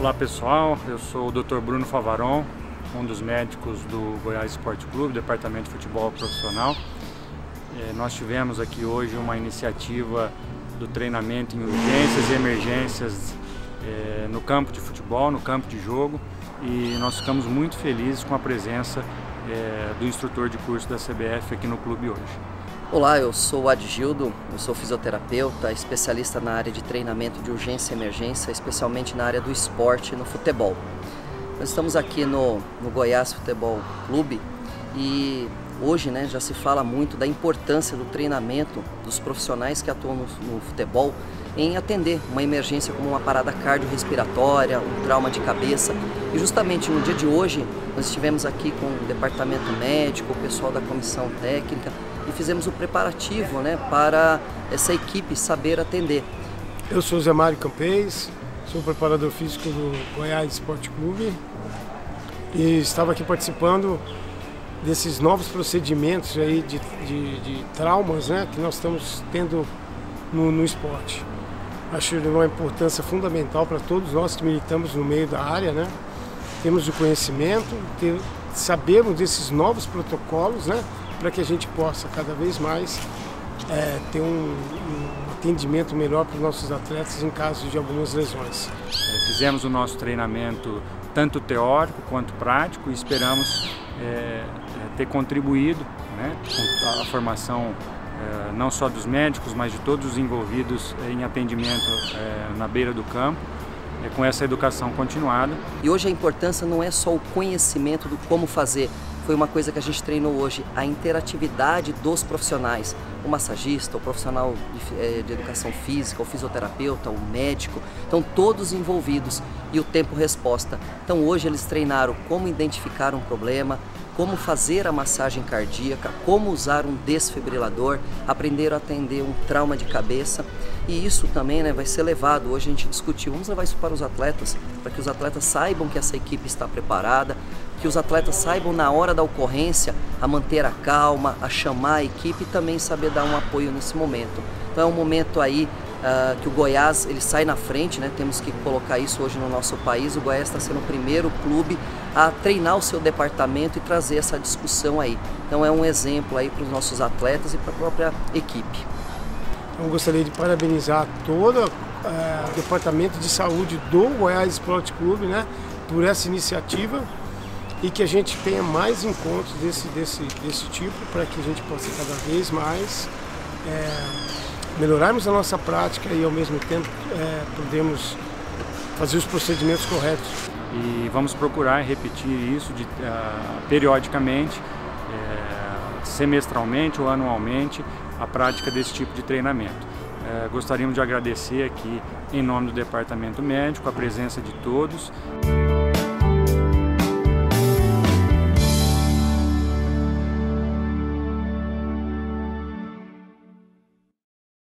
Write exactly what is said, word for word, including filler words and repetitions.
Olá pessoal, eu sou o doutor Bruno Favaron, um dos médicos do Goiás Esporte Clube, Departamento de Futebol Profissional. É, nós tivemos aqui hoje uma iniciativa do treinamento em urgências e emergências é, no campo de futebol, no campo de jogo, e nós ficamos muito felizes com a presença é, do instrutor de curso da C B F aqui no clube hoje. Olá, eu sou o Adgildo, eu sou fisioterapeuta, especialista na área de treinamento de urgência e emergência, especialmente na área do esporte e no futebol. Nós estamos aqui no, no Goiás Futebol Clube e hoje, né, já se fala muito da importância do treinamento dos profissionais que atuam no, no futebol em atender uma emergência como uma parada cardiorrespiratória, um trauma de cabeça. E justamente no dia de hoje nós estivemos aqui com o departamento médico, o pessoal da comissão técnica, e fizemos o preparativo, né, para essa equipe saber atender. Eu sou Zé Mário Campês, sou preparador físico do Goiás Esporte Clube e estava aqui participando desses novos procedimentos aí de, de, de traumas, né, que nós estamos tendo no, no esporte. Acho uma importância fundamental para todos nós que militamos no meio da área, né? Temos o conhecimento, ter, sabemos desses novos protocolos, né, para que a gente possa cada vez mais é, ter um, um atendimento melhor para os nossos atletas em caso de algumas lesões. Fizemos o nosso treinamento tanto teórico quanto prático e esperamos é, ter contribuído, né, com a formação é, não só dos médicos, mas de todos os envolvidos em atendimento é, na beira do campo, é, com essa educação continuada. E hoje a importância não é só o conhecimento do como fazer. Foi uma coisa que a gente treinou hoje, a interatividade dos profissionais, o massagista, o profissional de, de educação física, o fisioterapeuta, o médico, então todos envolvidos e o tempo-resposta. Então hoje eles treinaram como identificar um problema, como fazer a massagem cardíaca, como usar um desfibrilador, aprenderam a atender um trauma de cabeça. E isso também, né, vai ser levado, hoje a gente discutiu, vamos levar isso para os atletas, para que os atletas saibam que essa equipe está preparada, que os atletas saibam na hora da ocorrência a manter a calma, a chamar a equipe e também saber dar um apoio nesse momento. Então é um momento aí uh, que o Goiás ele sai na frente, né? Temos que colocar isso hoje no nosso país. O Goiás está sendo o primeiro clube a treinar o seu departamento e trazer essa discussão aí. Então é um exemplo aí para os nossos atletas e para a própria equipe. Eu gostaria de parabenizar todo uh, o departamento de saúde do Goiás Esporte Clube, né, por essa iniciativa, e que a gente tenha mais encontros desse, desse, desse tipo, para que a gente possa cada vez mais é, melhorarmos a nossa prática e ao mesmo tempo é, podemos fazer os procedimentos corretos. E vamos procurar repetir isso de, uh, periodicamente, é, semestralmente ou anualmente, a prática desse tipo de treinamento. É, gostaríamos de agradecer aqui, em nome do Departamento Médico, a presença de todos.